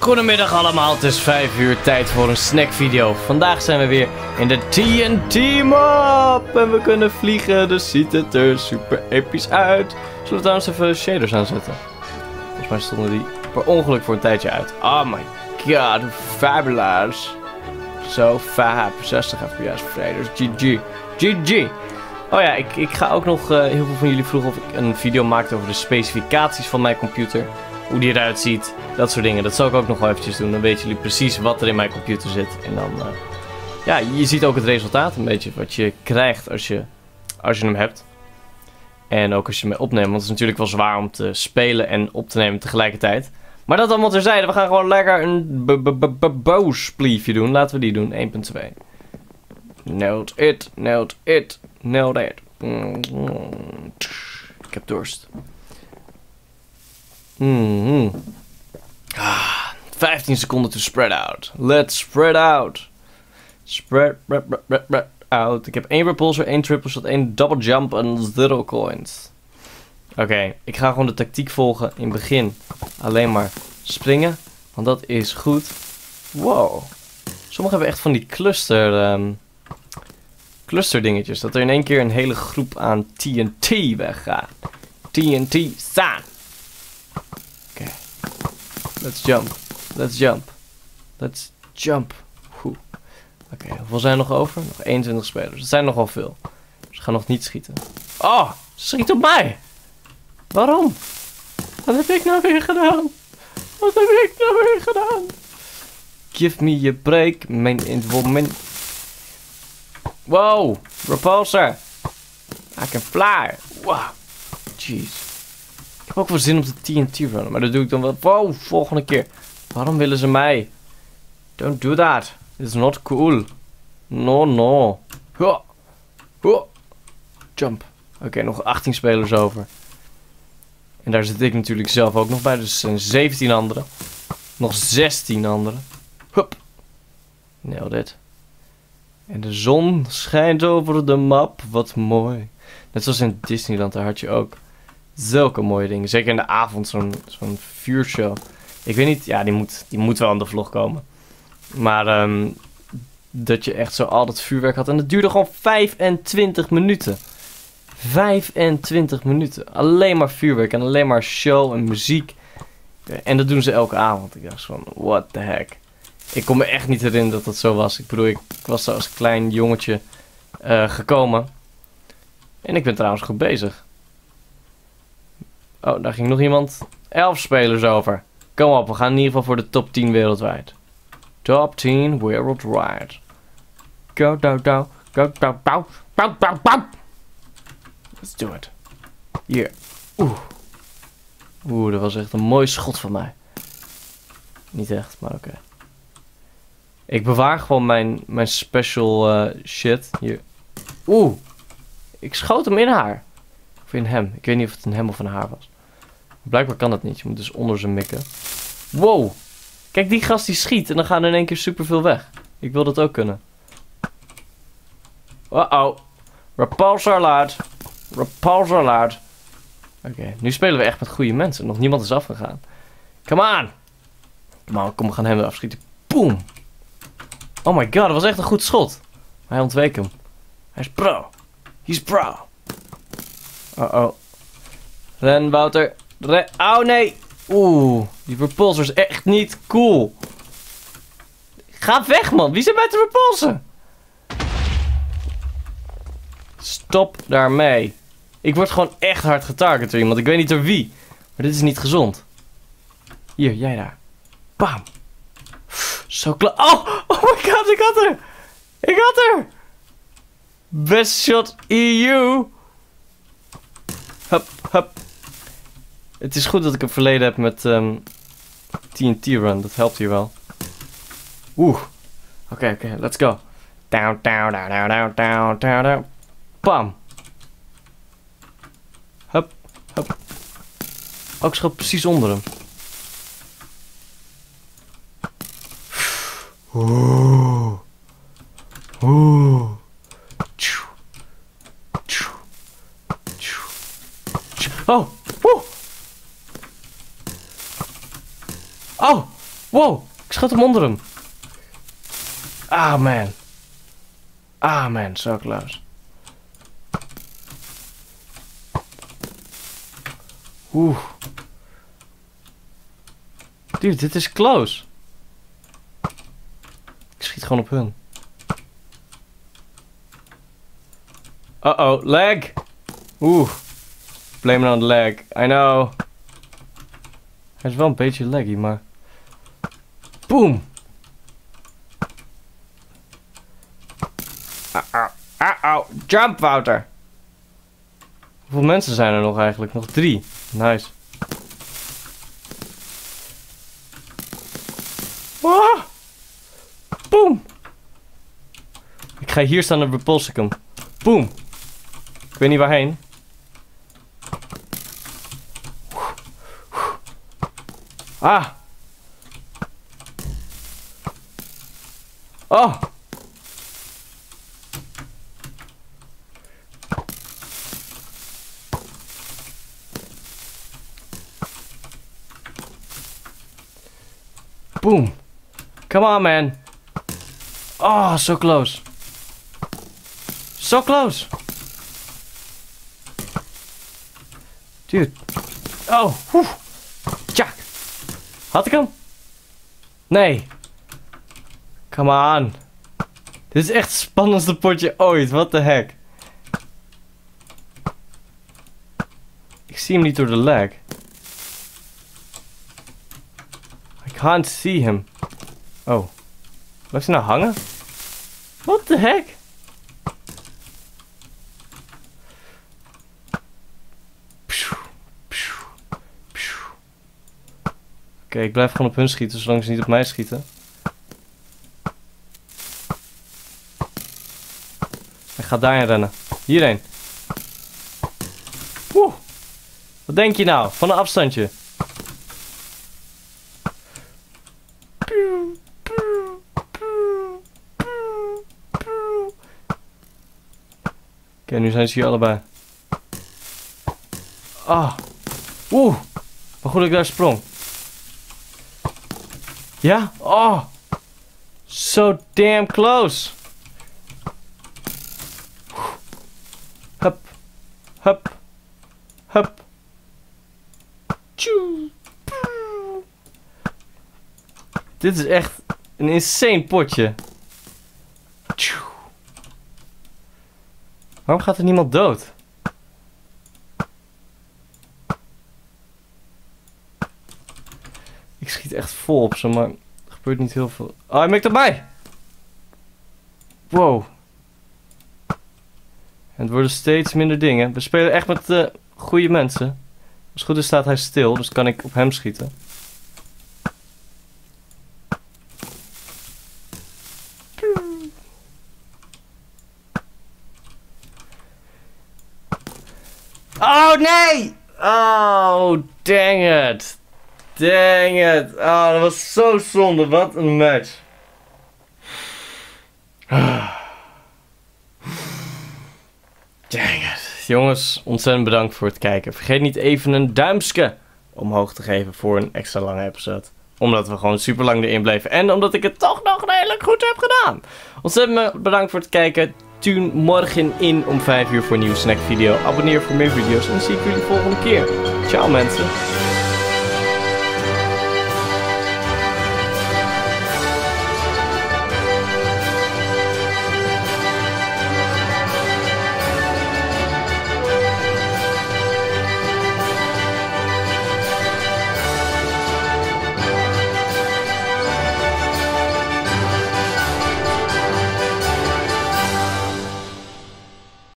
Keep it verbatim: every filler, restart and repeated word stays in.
Goedemiddag allemaal, het is vijf uur, tijd voor een snackvideo. Vandaag zijn we weer in de T N T map en we kunnen vliegen, dus ziet het er super episch uit. Zullen we trouwens even shaders aanzetten? Volgens mij stonden die per ongeluk voor een tijdje uit. Oh my god, hoe fabulous. Zo fab, zestig F P S fraders, G G, G G. Oh ja, ik, ik ga ook nog, uh, heel veel van jullie vroegen of ik een video maakte over de specificaties van mijn computer. Hoe die eruit ziet, dat soort dingen. Dat zal ik ook nog wel eventjes doen. Dan weten jullie precies wat er in mijn computer zit. En dan, uh, ja, je ziet ook het resultaat een beetje. Wat je krijgt als je, als je hem hebt. En ook als je hem opneemt. Want het is natuurlijk wel zwaar om te spelen en op te nemen tegelijkertijd. Maar dat allemaal terzijde. We gaan gewoon lekker een boospliefje doen. Laten we die doen. één punt twee. Nailed it, nailed it, nailed it. Ik heb dorst. Mm-hmm. ah, vijftien seconden to spread out. Let's spread out. Spread, spread, spread, spread out. Ik heb één repulsor, één triple shot, één double jump en zero coins. Oké, okay, ik ga gewoon de tactiek volgen. In het begin alleen maar springen. Want dat is goed. Wow. Sommigen hebben echt van die cluster... Um, cluster dingetjes. Dat er in één keer een hele groep aan T N T weggaat. T N T staan. Oké. Okay. Let's jump. Let's jump. Let's jump. Oké, okay, hoeveel zijn er nog over? Nog eenentwintig spelers. Dat zijn nogal veel. Ze gaan nog niet schieten. Oh, ze schiet op mij. Waarom? Wat heb ik nou weer gedaan? Wat heb ik nou weer gedaan? Give me a break. Mijn involvement. Wow, repulsor. I can fly. Wow. Jeez. Ik heb ook wel zin om de T N T runnen, maar dat doe ik dan wel. Wow, volgende keer. Waarom willen ze mij? Don't do that. It's not cool. No, no. Huh. Huh. Jump. Oké, okay, nog achttien spelers over. En daar zit ik natuurlijk zelf ook nog bij, dus er zijn zeventien anderen. Nog zestien anderen. Hup. Nailed it. En de zon schijnt over de map. Wat mooi. Net zoals in Disneyland, daar had je ook zulke mooie dingen. Zeker in de avond, zo'n zo'n vuurshow. Ik weet niet, ja, die moet, die moet wel aan de vlog komen. Maar um, dat je echt zo al dat vuurwerk had. En dat duurde gewoon vijfentwintig minuten. vijfentwintig minuten. Alleen maar vuurwerk en alleen maar show en muziek. En dat doen ze elke avond. Ik dacht van, what the heck. Ik kon me echt niet herinneren dat dat zo was. Ik bedoel, ik was zo als klein jongetje uh, gekomen. En ik ben trouwens goed bezig. Oh, daar ging nog iemand. Elf spelers over. Kom op, we gaan in ieder geval voor de top tien wereldwijd. Top tien wereldwide. Go, go, go. Go, go, go. Go, go, go. Let's do it. Hier. Oeh. Oeh, dat was echt een mooi schot van mij. Niet echt, maar oké. Okay. Ik bewaar gewoon mijn, mijn special uh, shit. Hier. Oeh. Ik schoot hem in haar. Of in hem. Ik weet niet of het een hem of een haar was. Blijkbaar kan dat niet. Je moet dus onder ze mikken. Wow. Kijk, die gast die schiet. En dan gaan er in één keer superveel weg. Ik wil dat ook kunnen. Uh-oh. Repulsor alert. Repulsor alert. Oké, okay, nu spelen we echt met goede mensen. Nog niemand is afgegaan. Come on. Come on, kom, we gaan hem afschieten. Boom. Oh my god, dat was echt een goed schot. Hij ontweek hem. Hij is pro. He's pro. Uh-oh. Ren, Wouter. Ren. Oh nee. Oeh, die repulsor is echt niet cool. Ga weg, man. Wie zijn mij te repulsen? Stop daarmee. Ik word gewoon echt hard getarget door iemand. Ik weet niet door wie. Maar dit is niet gezond. Hier, jij daar. Bam. Zo klaar. Oh, oh my god, ik had er. Ik had er. Best shot E U. Hup, hup. Het is goed dat ik een verleden heb met um, T N T run. Dat helpt hier wel. Oeh. Oké, okay, oké. Okay, let's go. Down, down, down, down, down, down, down, down. Bam. Hup, hup. Oh, ik schoot precies onder hem. Oeh. Oeh. Oh. Woe. Oh. Wow, ik schoot hem onder hem. Ah, man. Ah, man, zo close. Oeh. Dude, dit is close. Ik schiet gewoon op hun. Uh-oh, lag. Oeh. Blame it on the lag. I know. Hij is wel een beetje laggy, maar... Boom. Auw, auw, jump, Wouter. Hoeveel mensen zijn er nog eigenlijk? Nog drie. Nice. Ah. Boom. Ik ga hier staan en repulse ik hem. Boom. Ik weet niet waarheen. Ah. Oh. Boom. Come on, man. Oh, so close. So close. Dude. Oh. Woe. Tjak. Had ik hem? Nee. Come on. Dit is echt het spannendste potje ooit. What the heck. Ik zie hem niet door de lag. I can't see him. Oh. Blijft hij nou hangen? What the heck? Oké, okay, ik blijf gewoon op hun schieten, zolang ze niet op mij schieten. Hij gaat daarheen rennen. Hierheen. Woe. Wat denk je nou? Van een afstandje. Oké, okay, nu zijn ze hier allebei. Ah. Oeh. Maar goed dat ik daar sprong. Ja? Oh. So damn close. Hup. Hup. Hup. Tjoe. Dit is echt een insane potje. Tjoe. Waarom gaat er niemand dood? Ik schiet echt vol op ze, maar er gebeurt niet heel veel. Oh, hij mikt erbij! Wow. En het worden steeds minder dingen. We spelen echt met uh, goede mensen. Als het goed is staat hij stil, dus kan ik op hem schieten. Oh nee! Oh, dang it. Dang it. Oh, dat was zo zonde. Wat een match. Dang it. Jongens, ontzettend bedankt voor het kijken. Vergeet niet even een duimpje omhoog te geven voor een extra lange episode. Omdat we gewoon super lang erin bleven. En omdat ik het toch nog redelijk goed heb gedaan. Ontzettend bedankt voor het kijken. Tune morgen in om vijf uur voor een nieuwe snackvideo. Abonneer voor meer video's en dan zie ik jullie de volgende keer. Ciao mensen.